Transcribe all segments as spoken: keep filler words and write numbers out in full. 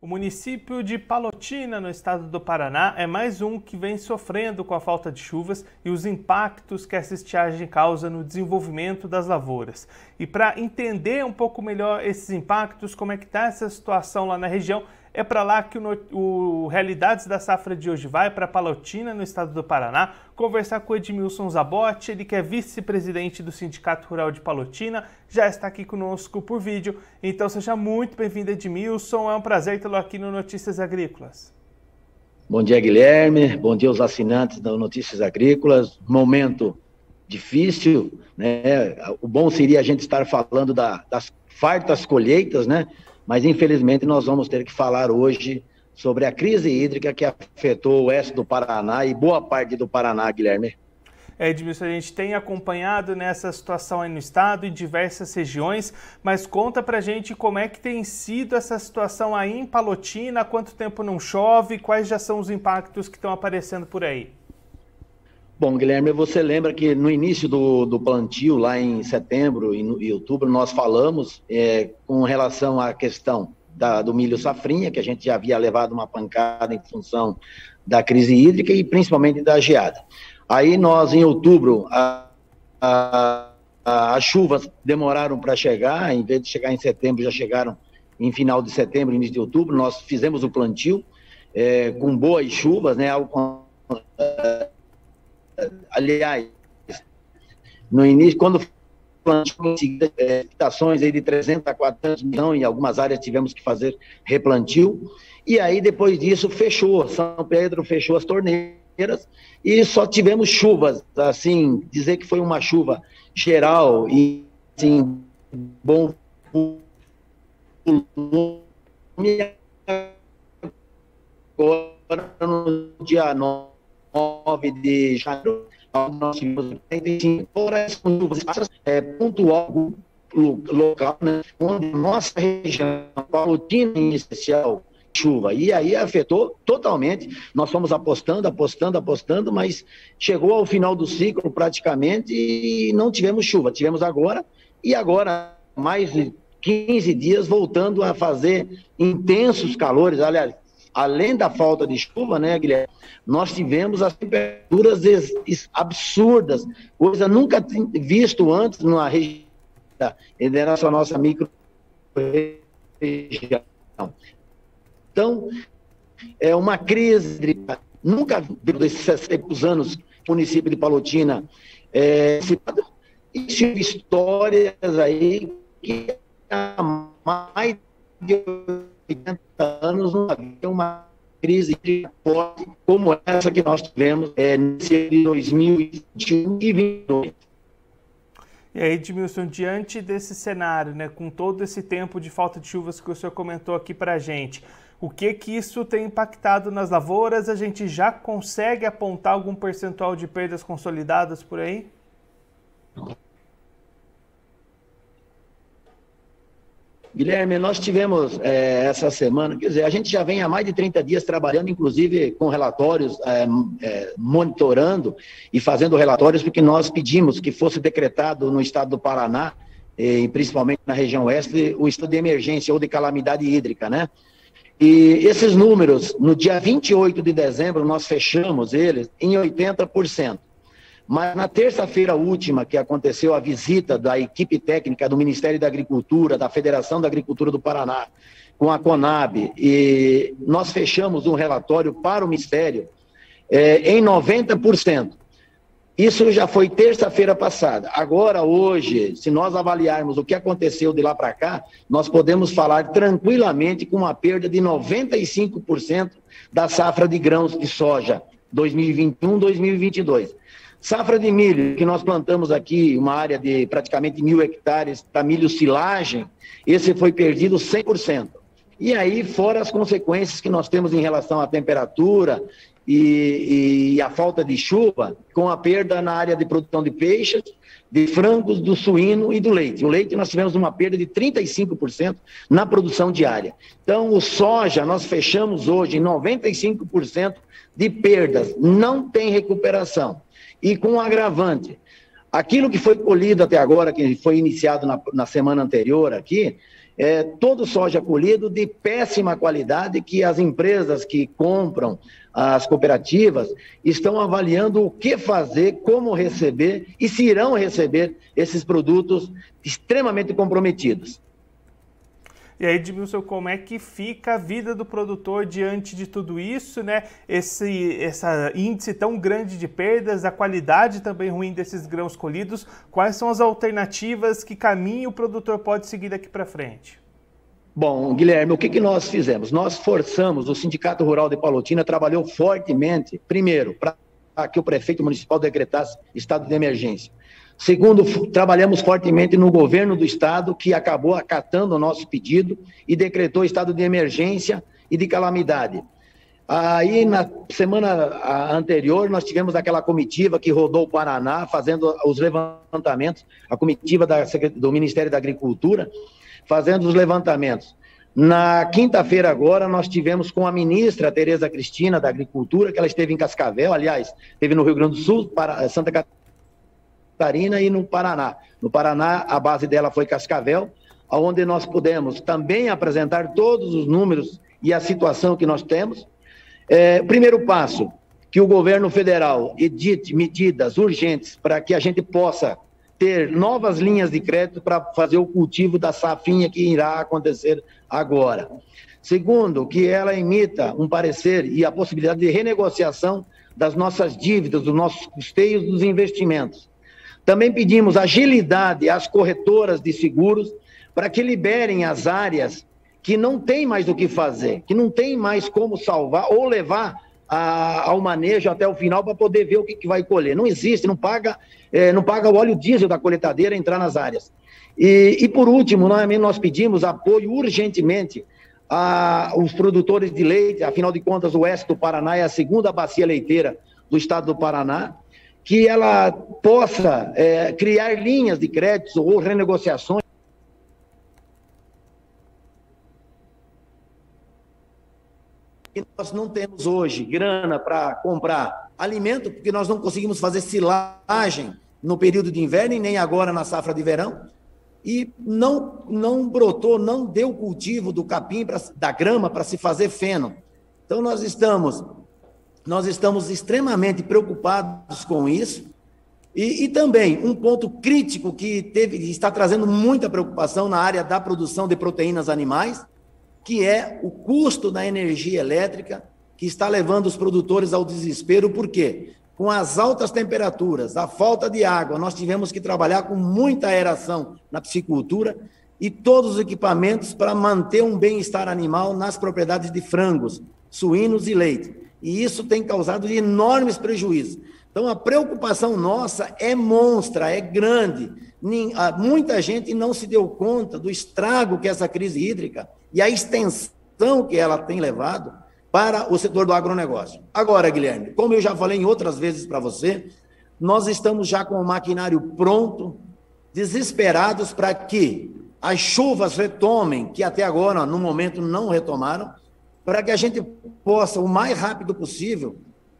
O município de Palotina, no estado do Paraná, é mais um que vem sofrendo com a falta de chuvas e os impactos que essa estiagem causa no desenvolvimento das lavouras. E para entender um pouco melhor esses impactos, como é que está essa situação lá na região, é para lá que o, o Realidades da Safra de hoje vai, para Palotina, no estado do Paraná, conversar com o Edmilson Zabotti, ele que é vice-presidente do Sindicato Rural de Palotina, já está aqui conosco por vídeo. Então seja muito bem-vindo, Edmilson, é um prazer tê-lo aqui no Notícias Agrícolas. Bom dia, Guilherme, bom dia aos assinantes da Notícias Agrícolas, momento difícil, né? O bom seria a gente estar falando da, das fartas colheitas, né? Mas, infelizmente, nós vamos ter que falar hoje sobre a crise hídrica que afetou o oeste do Paraná e boa parte do Paraná, Guilherme. É, Edmilson, a gente tem acompanhado nessa situação aí no estado, em diversas regiões, mas conta pra gente como é que tem sido essa situação aí em Palotina, há quanto tempo não chove, quais já são os impactos que estão aparecendo por aí? Bom, Guilherme, você lembra que no início do, do plantio, lá em setembro e, no, e outubro, nós falamos é, com relação à questão da, do milho safrinha, que a gente já havia levado uma pancada em função da crise hídrica e principalmente da geada. Aí nós, em outubro, a, a, a, as chuvas demoraram para chegar, em vez de chegar em setembro, já chegaram em final de setembro, início de outubro, nós fizemos o plantio é, com boas chuvas, né, algo, aliás, no início, quando plantou estações aí de trezentos a quatrocentos milhões, em algumas áreas tivemos que fazer replantio, e aí depois disso fechou, São Pedro fechou as torneiras, e só tivemos chuvas, assim, dizer que foi uma chuva geral e, assim, bom volume, agora no dia nove de janeiro, nós tivemos horas com chuvas é, pontual local, né, onde nossa região, Palotina em especial, chuva, e aí afetou totalmente. Nós fomos apostando, apostando, apostando, mas chegou ao final do ciclo praticamente e não tivemos chuva. Tivemos agora, e agora mais de quinze dias voltando a fazer intensos calores. Aliás, além da falta de chuva, né, Guilherme, nós tivemos as temperaturas absurdas, coisa nunca visto antes numa região, na nossa micro região. Então, é uma crise, nunca vi desses tempos anos, o município de Palotina, é, e tive histórias aí que há mais de oitenta anos não havia uma crise forte como essa que nós tivemos é, nesse dois mil e vinte e um e vinte e dois. E aí, Edmilson, diante desse cenário, né, com todo esse tempo de falta de chuvas que o senhor comentou aqui para a gente, o que que isso tem impactado nas lavouras? A gente já consegue apontar algum percentual de perdas consolidadas por aí? Guilherme, nós tivemos é, essa semana, quer dizer, a gente já vem há mais de trinta dias trabalhando, inclusive com relatórios, é, é, monitorando e fazendo relatórios, porque nós pedimos que fosse decretado no estado do Paraná, e principalmente na região oeste, o estado de emergência ou de calamidade hídrica, né? E esses números, no dia vinte e oito de dezembro, nós fechamos eles em oitenta por cento. Mas na terça-feira última, que aconteceu a visita da equipe técnica do Ministério da Agricultura, da Federação da Agricultura do Paraná, com a Conab, e nós fechamos um relatório para o Ministério é, em noventa por cento. Isso já foi terça-feira passada. Agora, hoje, se nós avaliarmos o que aconteceu de lá para cá, nós podemos falar tranquilamente com uma perda de noventa e cinco por cento da safra de grãos de soja dois mil e vinte e um, dois mil e vinte e dois. Safra de milho, que nós plantamos aqui, uma área de praticamente mil hectares para milho silagem, esse foi perdido cem por cento. E aí, fora as consequências que nós temos em relação à temperatura e, e a falta de chuva, com a perda na área de produção de peixes, de frangos, do suíno e do leite. O leite nós tivemos uma perda de trinta e cinco por cento na produção diária. Então, o soja nós fechamos hoje em noventa e cinco por cento de perdas, não tem recuperação. E com um agravante, aquilo que foi colhido até agora, que foi iniciado na, na semana anterior aqui, é, todo soja colhido de péssima qualidade, que as empresas que compram, as cooperativas, estão avaliando o que fazer, como receber e se irão receber esses produtos extremamente comprometidos. E aí, Edmilson, como é que fica a vida do produtor diante de tudo isso, né? Esse essa índice tão grande de perdas, a qualidade também ruim desses grãos colhidos. Quais são as alternativas, que caminho o produtor pode seguir daqui para frente? Bom, Guilherme, o que, que nós fizemos? Nós forçamos, o Sindicato Rural de Palotina trabalhou fortemente, primeiro, para que o prefeito municipal decretasse estado de emergência. Segundo, trabalhamos fortemente no governo do estado, que acabou acatando o nosso pedido e decretou estado de emergência e de calamidade. Aí, na semana anterior, nós tivemos aquela comitiva que rodou o Paraná, fazendo os levantamentos, a comitiva da, do Ministério da Agricultura, fazendo os levantamentos. Na quinta-feira agora, nós tivemos com a ministra Tereza Cristina, da Agricultura, que ela esteve em Cascavel, aliás, esteve no Rio Grande do Sul, para Santa Catarina e no Paraná. No Paraná, a base dela foi Cascavel, onde nós pudemos também apresentar todos os números e a situação que nós temos. É, primeiro passo, que o governo federal edite medidas urgentes para que a gente possa ter novas linhas de crédito para fazer o cultivo da safrinha que irá acontecer agora. Segundo, que ela emita um parecer e a possibilidade de renegociação das nossas dívidas, dos nossos custeios, dos investimentos. Também pedimos agilidade às corretoras de seguros para que liberem as áreas que não tem mais o que fazer, que não tem mais como salvar ou levar a, ao manejo até o final para poder ver o que, que vai colher. Não existe, não paga, é, não paga o óleo diesel da coletadeira entrar nas áreas. E, e por último, nós, nós pedimos apoio urgentemente aos produtores de leite, afinal de contas o oeste do Paraná é a segunda bacia leiteira do estado do Paraná, que ela possa é, criar linhas de créditos ou renegociações. E nós não temos hoje grana para comprar alimento, porque nós não conseguimos fazer silagem no período de inverno e nem agora na safra de verão, e não, não brotou, não deu cultivo do capim, pra, da grama, para se fazer feno. Então nós estamos... Nós estamos extremamente preocupados com isso e, e também um ponto crítico que teve, está trazendo muita preocupação na área da produção de proteínas animais, que é o custo da energia elétrica, que está levando os produtores ao desespero. Por quê? Com as altas temperaturas, a falta de água, nós tivemos que trabalhar com muita aeração na piscicultura e todos os equipamentos para manter um bem-estar animal nas propriedades de frangos, suínos e leite. E isso tem causado enormes prejuízos. Então, a preocupação nossa é monstra, é grande. Muita gente não se deu conta do estrago que essa crise hídrica e a extensão que ela tem levado para o setor do agronegócio. Agora, Guilherme, como eu já falei em outras vezes para você, nós estamos já com o maquinário pronto, desesperados para que as chuvas retomem, que até agora, no momento, não retomaram, para que a gente possa, o mais rápido possível,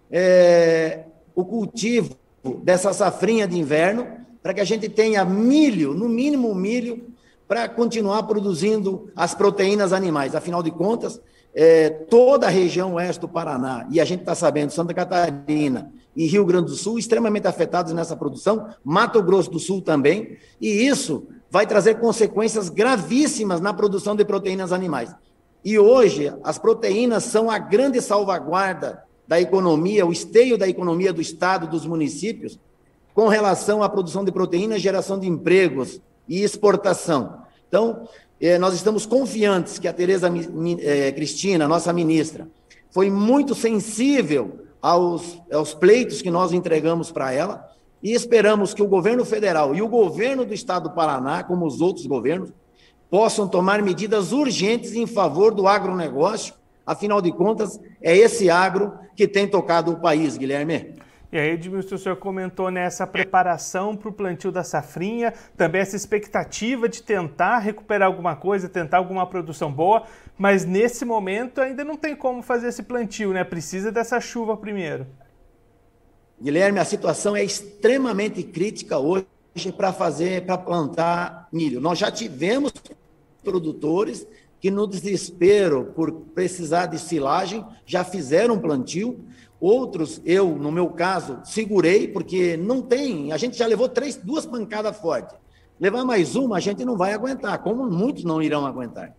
é, o cultivo dessa safrinha de inverno, para que a gente tenha milho, no mínimo milho, para continuar produzindo as proteínas animais. Afinal de contas, é, toda a região oeste do Paraná, e a gente está sabendo, Santa Catarina e Rio Grande do Sul, extremamente afetados nessa produção, Mato Grosso do Sul também, e isso vai trazer consequências gravíssimas na produção de proteínas animais. E hoje, as proteínas são a grande salvaguarda da economia, o esteio da economia do estado, dos municípios, com relação à produção de proteínas, geração de empregos e exportação. Então, eh, nós estamos confiantes que a Tereza eh, Cristina, nossa ministra, foi muito sensível aos, aos pleitos que nós entregamos para ela e esperamos que o governo federal e o governo do estado do Paraná, como os outros governos, possam tomar medidas urgentes em favor do agronegócio. Afinal de contas, é esse agro que tem tocado o país, Guilherme. E aí, Edmilson, o senhor comentou nessa preparação para o plantio da safrinha, também essa expectativa de tentar recuperar alguma coisa, tentar alguma produção boa, mas nesse momento ainda não tem como fazer esse plantio, né? Precisa dessa chuva primeiro. Guilherme, a situação é extremamente crítica hoje para fazer, para plantar milho. Nós já tivemos produtores que, no desespero por precisar de silagem, já fizeram plantio. Outros, eu, no meu caso, segurei, porque não tem, a gente já levou três, duas pancadas fortes. Levar mais uma, a gente não vai aguentar, como muitos não irão aguentar.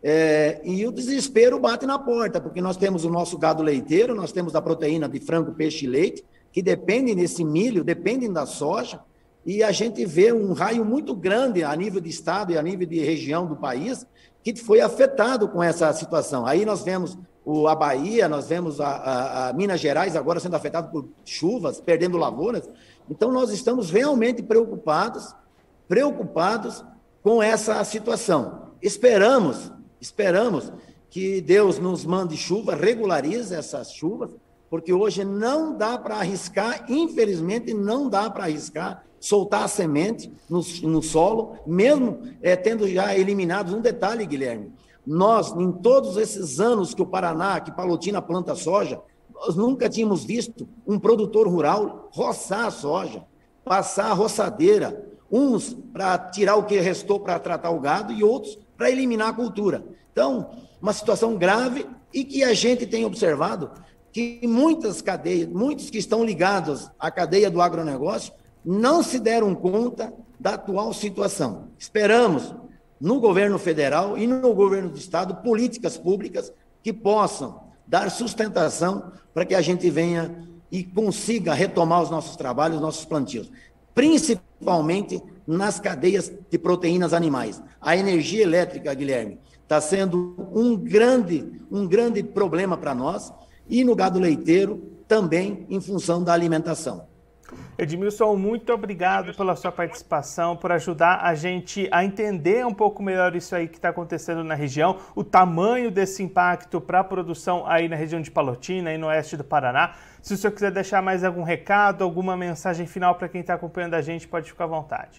É, e o desespero bate na porta, porque nós temos o nosso gado leiteiro, nós temos a proteína de frango, peixe e leite, que dependem desse milho, dependem da soja, e a gente vê um raio muito grande a nível de estado e a nível de região do país, que foi afetado com essa situação. Aí nós vemos o, a Bahia, nós vemos a, a, a Minas Gerais agora sendo afetado por chuvas, perdendo lavouras. Então nós estamos realmente preocupados, preocupados com essa situação. Esperamos, esperamos que Deus nos mande chuva, regularize essas chuvas, porque hoje não dá para arriscar, infelizmente não dá para arriscar soltar a semente no, no solo, mesmo é, tendo já eliminado um detalhe, Guilherme. Nós, em todos esses anos que o Paraná, que Palotina planta soja, nós nunca tínhamos visto um produtor rural roçar a soja, passar a roçadeira, uns para tirar o que restou para tratar o gado e outros para eliminar a cultura. Então, uma situação grave e que a gente tem observado que muitas cadeias, muitos que estão ligados à cadeia do agronegócio, não se deram conta da atual situação. Esperamos, no governo federal e no governo do estado, políticas públicas que possam dar sustentação para que a gente venha e consiga retomar os nossos trabalhos, os nossos plantios, principalmente nas cadeias de proteínas animais. A energia elétrica, Guilherme, está sendo um grande, um grande problema para nós, e no gado leiteiro também em função da alimentação. Edmilson, muito obrigado pela sua participação, por ajudar a gente a entender um pouco melhor isso aí que está acontecendo na região, o tamanho desse impacto para a produção aí na região de Palotina, aí no oeste do Paraná. Se o senhor quiser deixar mais algum recado, alguma mensagem final para quem está acompanhando a gente, pode ficar à vontade.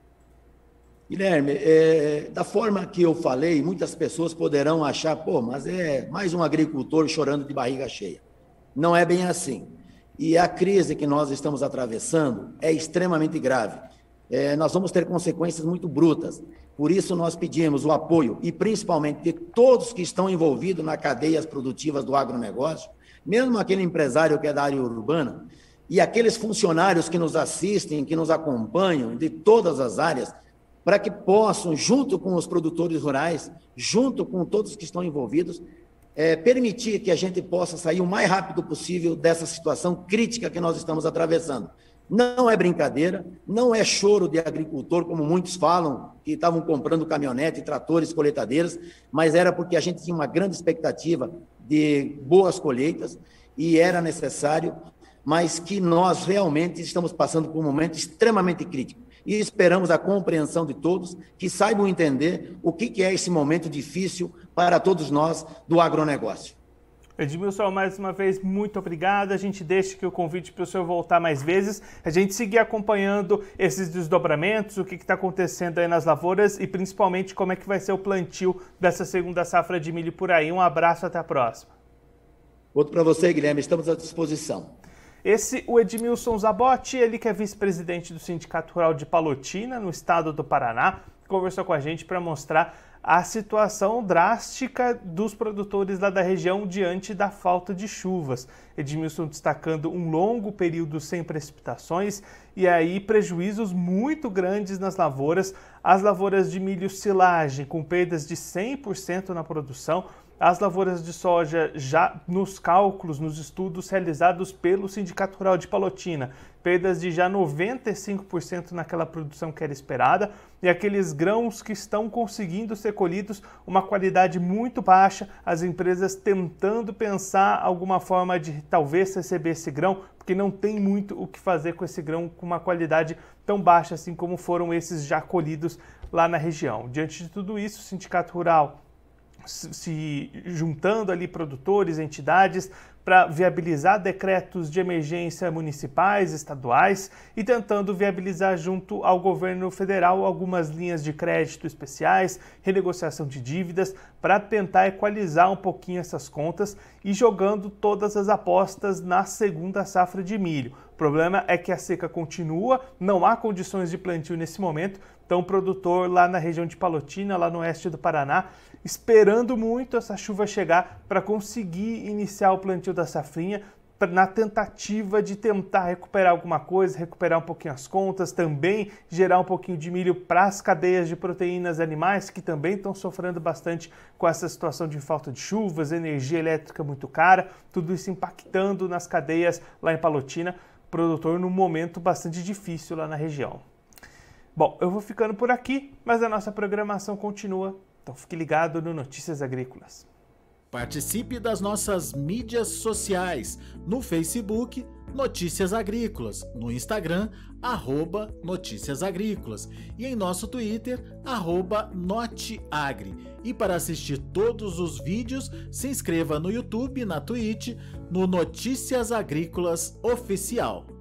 Guilherme, é, da forma que eu falei, muitas pessoas poderão achar, pô, mas é mais um agricultor chorando de barriga cheia. Não é bem assim. E a crise que nós estamos atravessando é extremamente grave. É, nós vamos ter consequências muito brutas. Por isso, nós pedimos o apoio, e principalmente de todos que estão envolvidos nas cadeias produtivas do agronegócio, mesmo aquele empresário que é da área urbana, e aqueles funcionários que nos assistem, que nos acompanham, de todas as áreas, para que possam, junto com os produtores rurais, junto com todos que estão envolvidos, É, permitir que a gente possa sair o mais rápido possível dessa situação crítica que nós estamos atravessando. Não é brincadeira, não é choro de agricultor, como muitos falam, que estavam comprando caminhonete, tratores, coletadeiras, mas era porque a gente tinha uma grande expectativa de boas colheitas e era necessário, mas que nós realmente estamos passando por um momento extremamente crítico. E esperamos a compreensão de todos, que saibam entender o que é esse momento difícil para todos nós do agronegócio. Edmilson, mais uma vez, muito obrigado. A gente deixa aqui o convite para o senhor voltar mais vezes, a gente seguir acompanhando esses desdobramentos, o que está acontecendo aí nas lavouras e principalmente como é que vai ser o plantio dessa segunda safra de milho por aí. Um abraço, até a próxima. Outro para você, Guilherme, estamos à disposição. Esse, o Edmilson Zabotti, ele que é vice-presidente do Sindicato Rural de Palotina, no estado do Paraná, conversou com a gente para mostrar a situação drástica dos produtores lá da região diante da falta de chuvas. Edmilson destacando um longo período sem precipitações e aí prejuízos muito grandes nas lavouras, as lavouras de milho silagem com perdas de cem por cento na produção, as lavouras de soja já nos cálculos, nos estudos realizados pelo Sindicato Rural de Palotina, perdas de já noventa e cinco por cento naquela produção que era esperada, e aqueles grãos que estão conseguindo ser colhidos, uma qualidade muito baixa, as empresas tentando pensar alguma forma de talvez receber esse grão, porque não tem muito o que fazer com esse grão com uma qualidade tão baixa assim como foram esses já colhidos lá na região. Diante de tudo isso, o Sindicato Rural se juntando ali produtores, entidades, para viabilizar decretos de emergência municipais, estaduais e tentando viabilizar junto ao governo federal algumas linhas de crédito especiais, renegociação de dívidas, para tentar equalizar um pouquinho essas contas e jogando todas as apostas na segunda safra de milho. O problema é que a seca continua, não há condições de plantio nesse momento, então o produtor lá na região de Palotina, lá no oeste do Paraná, esperando muito essa chuva chegar para conseguir iniciar o plantio da safrinha, na tentativa de tentar recuperar alguma coisa, recuperar um pouquinho as contas, também gerar um pouquinho de milho para as cadeias de proteínas animais, que também estão sofrendo bastante com essa situação de falta de chuvas, energia elétrica muito cara, tudo isso impactando nas cadeias lá em Palotina, produtor num momento bastante difícil lá na região. Bom, eu vou ficando por aqui, mas a nossa programação continua, então fique ligado no Notícias Agrícolas. Participe das nossas mídias sociais, no Facebook, Notícias Agrícolas, no Instagram, arroba Notícias Agrícolas e em nosso Twitter, arroba Noteagri. E para assistir todos os vídeos, se inscreva no YouTube, na Twitch, no Notícias Agrícolas Oficial.